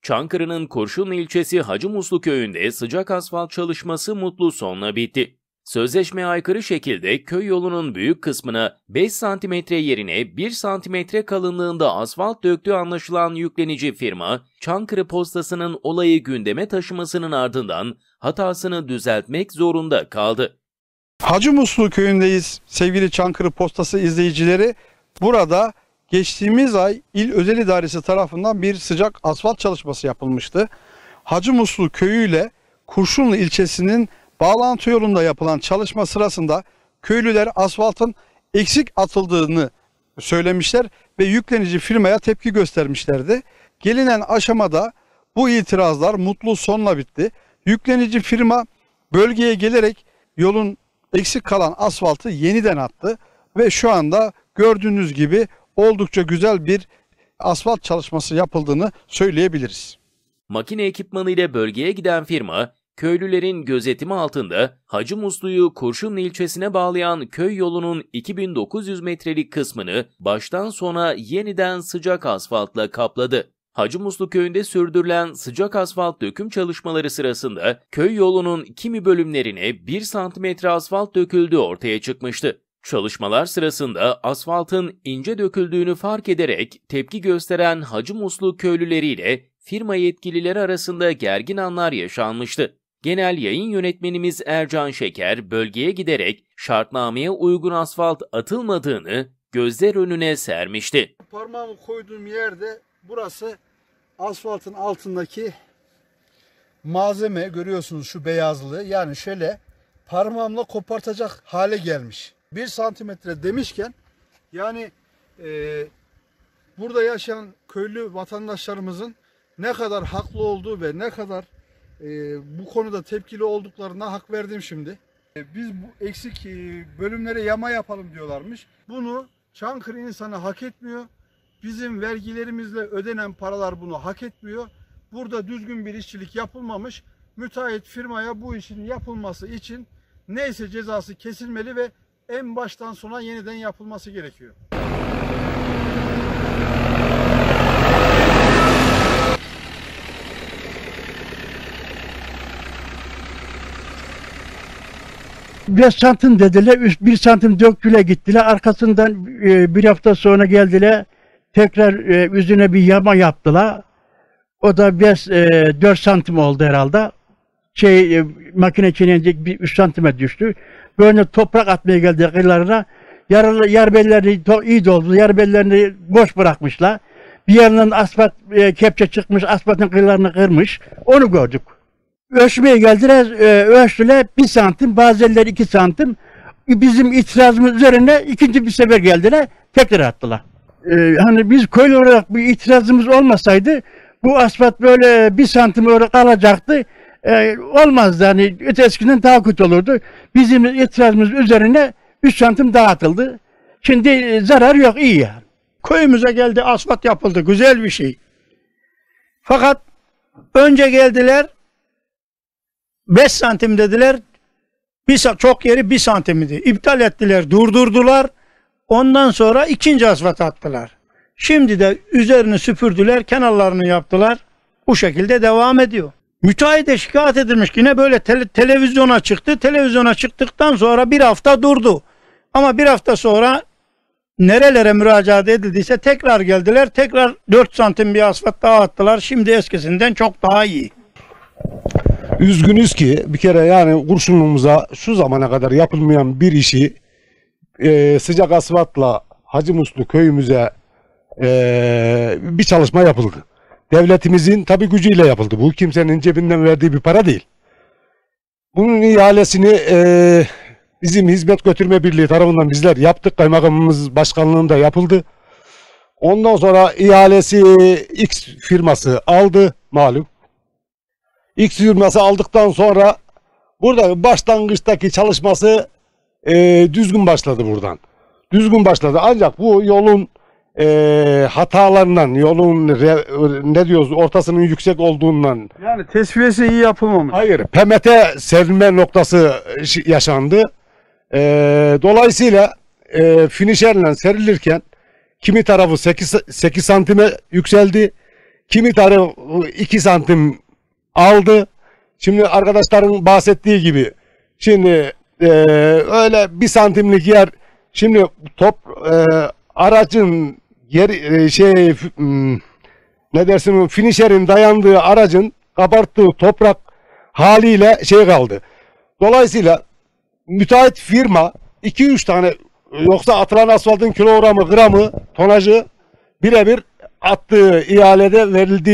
Çankırı'nın Kurşunlu ilçesi Hacımuslu köyünde sıcak asfalt çalışması mutlu sonla bitti. Sözleşmeye aykırı şekilde köy yolunun büyük kısmına 5 santimetre yerine 1 santimetre kalınlığında asfalt döktüğü anlaşılan yüklenici firma, Çankırı Postası'nın olayı gündeme taşımasının ardından hatasını düzeltmek zorunda kaldı. Hacımuslu köyündeyiz sevgili Çankırı Postası izleyicileri. Burada geçtiğimiz ay İl Özel İdaresi tarafından bir sıcak asfalt çalışması yapılmıştı. Hacımuslu köyü ile Kurşunlu ilçesinin bağlantı yolunda yapılan çalışma sırasında köylüler asfaltın eksik atıldığını söylemişler ve yüklenici firmaya tepki göstermişlerdi. Gelinen aşamada bu itirazlar mutlu sonla bitti. Yüklenici firma bölgeye gelerek yolun eksik kalan asfaltı yeniden attı ve şu anda gördüğünüz gibi oldukça güzel bir asfalt çalışması yapıldığını söyleyebiliriz. Makine ekipmanı ile bölgeye giden firma, köylülerin gözetimi altında Hacımuslu'yu Kurşunlu ilçesine bağlayan köy yolunun 2900 metrelik kısmını baştan sona yeniden sıcak asfaltla kapladı. Hacımuslu köyünde sürdürülen sıcak asfalt döküm çalışmaları sırasında köy yolunun kimi bölümlerine 1 santimetre asfalt döküldüğü ortaya çıkmıştı. Çalışmalar sırasında asfaltın ince döküldüğünü fark ederek tepki gösteren Hacımuslu köylüleriyle firma yetkilileri arasında gergin anlar yaşanmıştı. Genel yayın yönetmenimiz Ercan Şeker bölgeye giderek şartnameye uygun asfalt atılmadığını gözler önüne sermişti. Parmağımı koyduğum yerde burası asfaltın altındaki malzeme, görüyorsunuz şu beyazlığı, yani şöyle parmağımla kopartacak hale gelmiş. 1 santimetre demişken yani burada yaşayan köylü vatandaşlarımızın ne kadar haklı olduğu ve ne kadar bu konuda tepkili olduklarına hak verdim şimdi. Biz bu eksik bölümlere yama yapalım diyorlarmış. Bunu Çankırı insanı hak etmiyor. Bizim vergilerimizle ödenen paralar bunu hak etmiyor. Burada düzgün bir işçilik yapılmamış. Müteahhit firmaya bu işin yapılması için neyse cezası kesilmeli ve en baştan sona yeniden yapılması gerekiyor. Beş santim dediler, 1 santim döktüler gittiler. Arkasından bir hafta sonra geldiler. Tekrar üzerine bir yama yaptılar. O da 4 santim oldu herhalde. Makine çiğneyince bir 3 santime düştü. Böyle toprak atmaya geldi kıyılarına. Yer bellerini iyi doldu. Yer bellerini boş bırakmışlar. Bir yandan asfalt kepçe çıkmış, asfaltın kıyılarını kırmış. Onu gördük. Ölçmeye geldiler, ölçtüler 1 santim, bazıları 2 santim. Bizim itirazımız üzerine ikinci bir sefer geldiler, tekrar attılar. Hani biz köylü olarak bir itirazımız olmasaydı, bu asfalt böyle 1 santim öyle kalacaktı. Olmazdı, hani öteskinden daha kötü olurdu. Bizim itirazımız üzerine 3 santim daha atıldı. Şimdi zarar yok, iyi yani. Köyümüze geldi, asfalt yapıldı, güzel bir şey. Fakat önce geldiler, 5 santim dediler, çok yeri 1 santimdi. İptal ettiler, durdurdular. Ondan sonra ikinci asfalt attılar. Şimdi de üzerini süpürdüler, kenarlarını yaptılar. Bu şekilde devam ediyor. Müteahhite şikayet edilmiş, yine böyle televizyona çıktı. Televizyona çıktıktan sonra bir hafta durdu. Ama bir hafta sonra nerelere müracaat edildiyse tekrar geldiler. Tekrar 4 santim bir asfalt daha attılar. Şimdi eskisinden çok daha iyi. Üzgünüz ki bir kere yani Kurşunlu'muza şu zamana kadar yapılmayan bir işi sıcak asfaltla Hacımuslu köyümüze bir çalışma yapıldı. Devletimizin tabi gücüyle yapıldı. Bu kimsenin cebinden verdiği bir para değil. Bunun ihalesini bizim Hizmet Götürme Birliği tarafından bizler yaptık. Kaymakamımız başkanlığında yapıldı. Ondan sonra ihalesi X firması aldı malum. X firması aldıktan sonra burada başlangıçtaki çalışması düzgün başladı buradan. Düzgün başladı ancak bu yolun hatalarından, yolun ne diyoruz ortasının yüksek olduğundan. Yani tesviyesi iyi yapılmamış. Hayır, PMT serilme noktası yaşandı. Dolayısıyla finişerle serilirken kimi tarafı 8 santime yükseldi, Kimi tane 2 santim aldı. Şimdi arkadaşların bahsettiği gibi şimdi öyle 1 santimlik yer, şimdi aracın ne dersin, finişerin dayandığı aracın kabarttığı toprak haliyle kaldı. Dolayısıyla müteahhit firma 2-3 tane, yoksa atılan asfaltın kilogramı, gramı, tonajı birebir attığı ihalede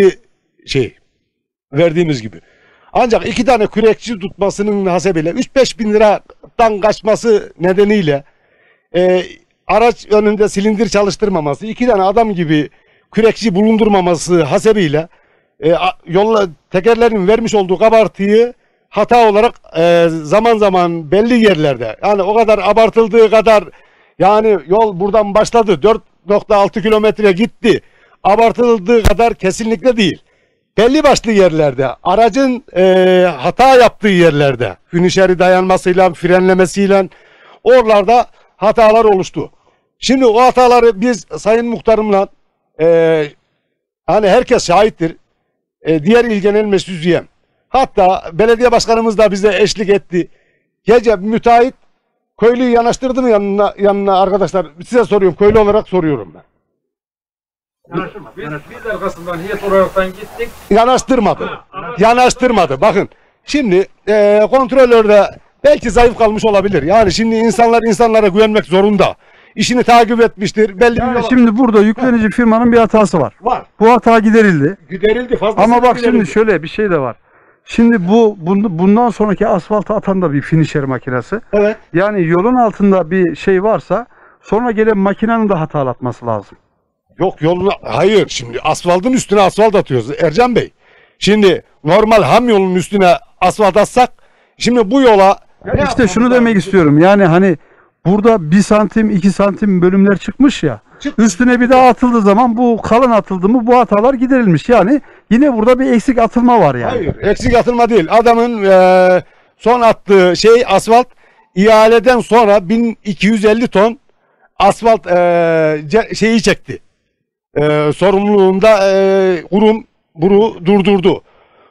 verdiğimiz gibi. Ancak 2 tane kürekçi tutmasının hasebiyle 3-5 bin liradan kaçması nedeniyle araç önünde silindir çalıştırmaması, 2 tane adam gibi kürekçi bulundurmaması hasebiyle tekerlerin vermiş olduğu kabartıyı hata olarak zaman zaman belli yerlerde, yani o kadar abartıldığı kadar, yani yol buradan başladı 4.6 kilometre gitti, abartıldığı kadar kesinlikle değil. Belli başlı yerlerde, aracın hata yaptığı yerlerde, finişeri dayanmasıyla, frenlemesiyle oralarda hatalar oluştu. Şimdi o hataları biz Sayın Muhtarımla, hani herkes şahittir, diğer İl Genel Mesutiyem, hatta belediye başkanımız da bize eşlik etti. Gece müteahhit köylüyü yanaştırdı mı yanına arkadaşlar? Size soruyorum, köylü olarak soruyorum ben. Biz arkasından heyet olaraktan gittik. Yanaştırmadı. Bakın şimdi kontrolörde belki zayıf kalmış olabilir. Yani şimdi insanlara güvenmek zorunda. İşini takip etmiştir. Belli Yani şimdi burada yüklenici firmanın bir hatası var. Var. Bu hata giderildi. Giderildi fazla. Ama bak şimdi şöyle bir şey de var. Şimdi bundan sonraki asfalta atan da bir finişer makinesi. Evet. Yani yolun altında bir şey varsa sonra gelen makinenin de hatalatması lazım. Yok hayır, şimdi asfaltın üstüne asfalt atıyoruz Ercan Bey. Şimdi normal ham yolun üstüne asfalt atsak, şimdi bu yola İşte şunu demek istiyorum. Yani hani burada 1 santim 2 santim bölümler çıkmış ya. Üstüne bir daha atıldığı zaman bu kalın atıldı mı bu hatalar giderilmiş. Yani yine burada bir eksik atılma var yani. Hayır, eksik atılma değil. Adamın son attığı asfalt, ihaleden sonra 1250 ton asfalt çekti. Sorumluluğunda kurum bunu durdurdu.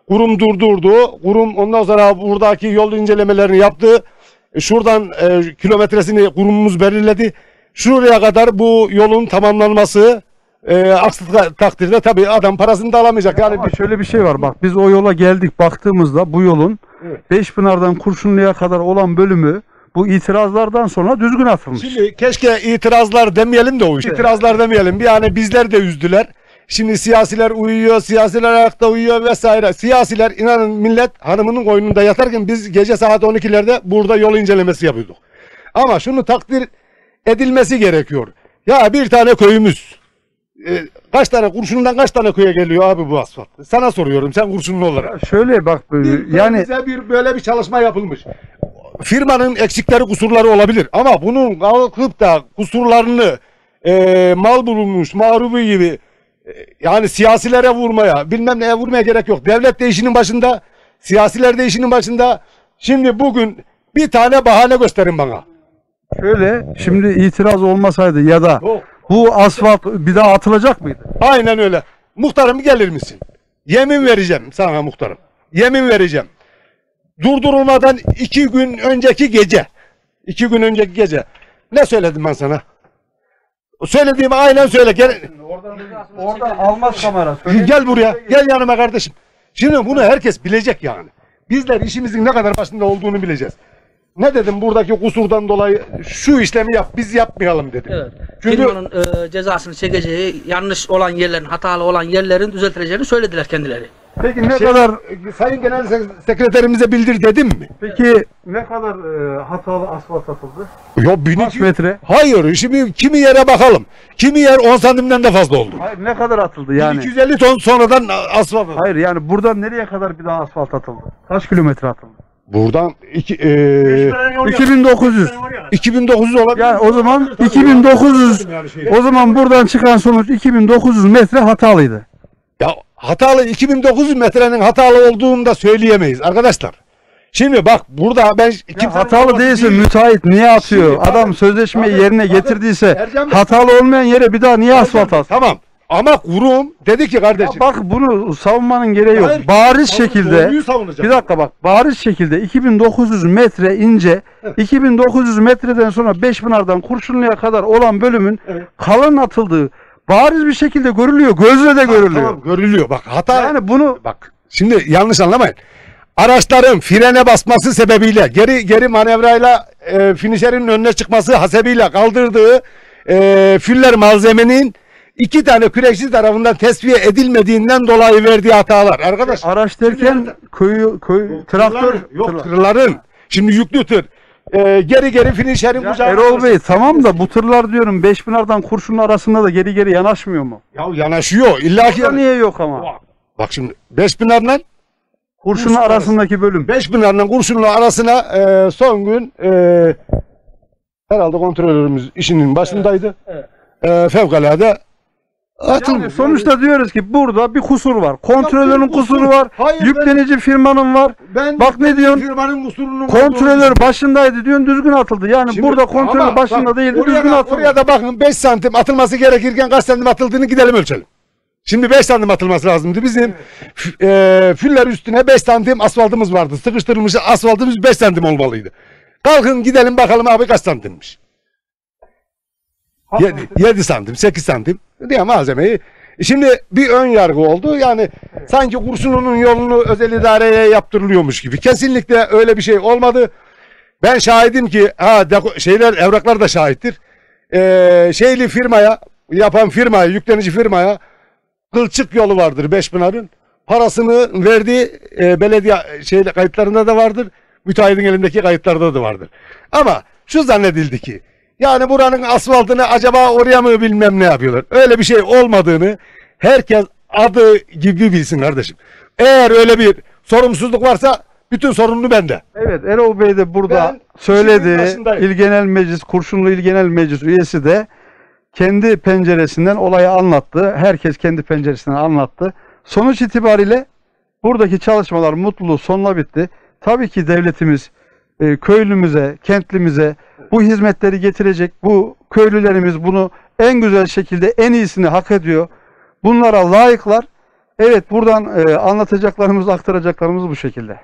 Kurum ondan sonra buradaki yol incelemelerini yaptı. Şuradan kilometresini kurumumuz belirledi. Şuraya kadar bu yolun tamamlanması, aksi takdirde tabii adam parasını da alamayacak. Yani ama şöyle bir şey var, bak biz o yola geldik, baktığımızda bu yolun Beşpınar'dan Kurşunlu'ya kadar olan bölümü bu itirazlardan sonra düzgün atılmış. Şimdi keşke itirazlar demeyelim de o iş. İtirazlar demeyelim. Yani bizler de üzdüler. Şimdi siyasiler uyuyor, siyasiler ayakta uyuyor vesaire. Siyasiler, inanın, millet hanımının koynunda yatarken biz gece saat 12'lerde burada yol incelemesi yapıyorduk. Ama şunu takdir edilmesi gerekiyor. Ya bir tane köyümüz, Kurşun'dan kaç tane köye geliyor abi bu asfalt? Sana soruyorum, sen Kurşunlu olarak. Şöyle bak, yani böyle bir çalışma yapılmış. Firmanın eksikleri, kusurları olabilir ama bunun kalkıp da kusurlarını mal bulunmuş, mağrubu gibi yani siyasilere vurmaya, bilmem neye vurmaya gerek yok. Devlet de işinin başında, siyasiler de işinin başında. Şimdi bugün bir tane bahane gösterin bana. şöyle, şimdi itiraz olmasaydı ya da bu asfalt bir daha atılacak mıydı? Aynen öyle. Muhtarım gelir misin? Yemin vereceğim sana muhtarım. Yemin vereceğim. Durdurulmadan 2 gün önceki gece. Ne söyledim ben sana? Söylediğimi aynen söyle. Gel. Orada almaz kamera. Gel buraya. Gel yanıma kardeşim. Şimdi bunu herkes bilecek yani. Bizler işimizin ne kadar başında olduğunu bileceğiz. Ne dedim, buradaki kusurdan dolayı şu işlemi yap, biz yapmayalım dedim. Evet. Çünkü Firmanın cezasını çekeceği, yanlış olan yerlerin, hatalı olan yerlerin düzeltileceğini söylediler kendileri. Peki ne kadar Sayın Genel Sekreterimize bildir dedim mi? peki ne kadar hatalı asfalt atıldı? Yok, Kaç metre? Hayır, şimdi kimi yere bakalım. Kimi yer 10 santimden de fazla oldu. Hayır, ne kadar atıldı yani? 250 ton sonradan asfalt. Hayır, yani buradan nereye kadar bir daha asfalt atıldı? Kaç kilometre atıldı? Buradan 2900. 2900 olabilir. Yani o zaman 2900. O zaman buradan çıkan sonuç 2900 metre hatalıydı. Ya hatalı, 2900 metrenin hatalı olduğunu da söyleyemeyiz arkadaşlar. Şimdi bak burada ben Hatalı değilse müteahhit niye atıyor? Şimdi, Adam sözleşmeyi yerine getirdiyse Ercan Bey, hatalı olmayan yere bir daha niye asfalt atsın? Tamam. Ama kurum dedi ki kardeşim. Bak bunu savunmanın gereği yok. Hayır, Bariz şekilde doğruyu savunacak. bir dakika bak, bariz şekilde 2900 metre ince, 2900 metreden sonra Beşpınar'dan Kurşunlu'ya kadar olan bölümün kalın atıldığı bariz bir şekilde görülüyor. Gözle de görülüyor. Tamam, görülüyor. Bak hata. Yani bunu Bak şimdi yanlış anlamayın. Araçların frene basması sebebiyle geri manevrayla finişerin önüne çıkması hasebiyle kaldırdığı füller malzemenin 2 tane kürekçi tarafından tesviye edilmediğinden dolayı verdiği hatalar. Arkadaş araç derken traktör yok, tırların. Şimdi yüklü tır. Geri finişerin kucağına. Erol Bey tamam da bu tırlar diyorum Beşpınar'dan Kurşunlu arasında da geri yanaşmıyor mu? Ya yanaşıyor. İlla ki. Niye yok ama? Bak şimdi Beşpınar'la Kurşunlu arasındaki bölüm. Beşpınar'la Kurşunlu arasına son gün herhalde kontrolörümüz işinin başındaydı. Fevkalade Yani sonuçta diyoruz ki burada bir kusur var. Kontrolörün kusuru var. Hayır, yüklenici firmanın var. Bak ne diyorsun? Firmanın kusurunun Kontrolör başındaydı diyorsun, düzgün atıldı. Yani Şimdi, burada kontrolör ama başında bak, değildi, düzgün atıldı. Oraya da bakın 5 santim atılması gerekirken kaç santim atıldığını gidelim ölçelim. Şimdi 5 santim atılması lazımdı. Bizim füller üstüne 5 santim asfaltımız vardı. Sıkıştırılmış asfaltımız 5 santim olmalıydı. Kalkın gidelim bakalım abi kaç santimmiş. 7 santim, 8 santim diye malzemeyi. Şimdi bir ön yargı oldu. Yani sanki Kurşunlu'nun yolunu özel idareye yaptırılıyormuş gibi. Kesinlikle öyle bir şey olmadı. Ben şahidim ki evraklar da şahittir. Şeyli firmaya, yapan firmaya, yüklenici firmaya kılçık yolu vardır Beşpınar'ın. Parasını verdiği belediye kayıtlarında da vardır. Müteahhidin elindeki kayıtlarda da vardır. Ama şu zannedildi ki yani buranın asfaltını acaba oraya mı bilmem ne yapıyorlar. Öyle bir şey olmadığını herkes adı gibi bilsin kardeşim. Eğer öyle bir sorumsuzluk varsa bütün sorumlu bende. Evet, Erol Bey de burada söyledi. İl Genel Meclis, Kurşunlu İl Genel Meclis üyesi de kendi penceresinden olayı anlattı. Herkes kendi penceresinden anlattı. Sonuç itibariyle buradaki çalışmalar mutluluğu sonuna bitti. Tabii ki devletimiz köylümüze, kentlimize bu hizmetleri getirecek. Bu köylülerimiz bunu en güzel şekilde, en iyisini hak ediyor. Bunlara layıklar. Evet, buradan anlatacaklarımız, aktaracaklarımız bu şekilde.